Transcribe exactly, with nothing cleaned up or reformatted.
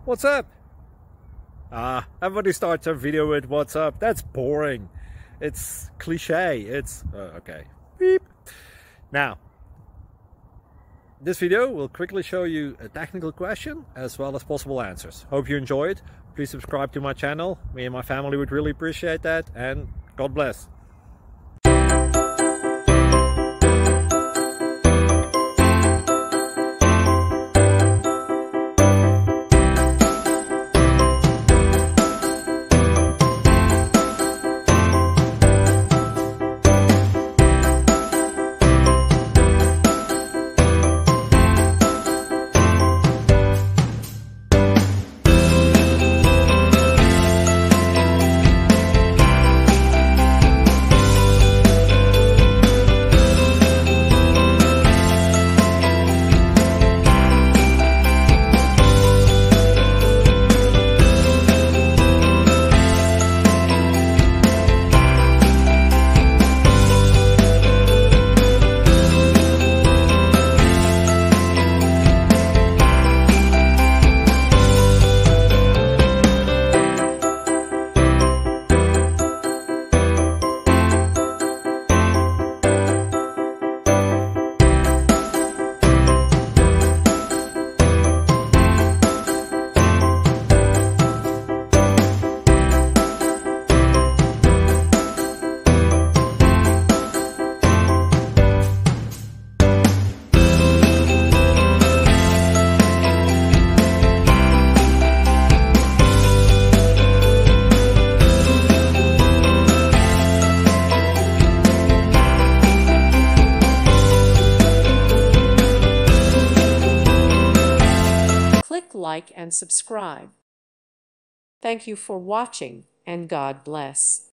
What's up? Ah, everybody starts a video with what's up. That's boring. It's cliche. It's uh, okay. Beep. Now, this video will quickly show you a technical question as well as possible answers. Hope you enjoy it. Please subscribe to my channel. Me and my family would really appreciate that, and God bless. Click like and subscribe. Thank you for watching, and God bless.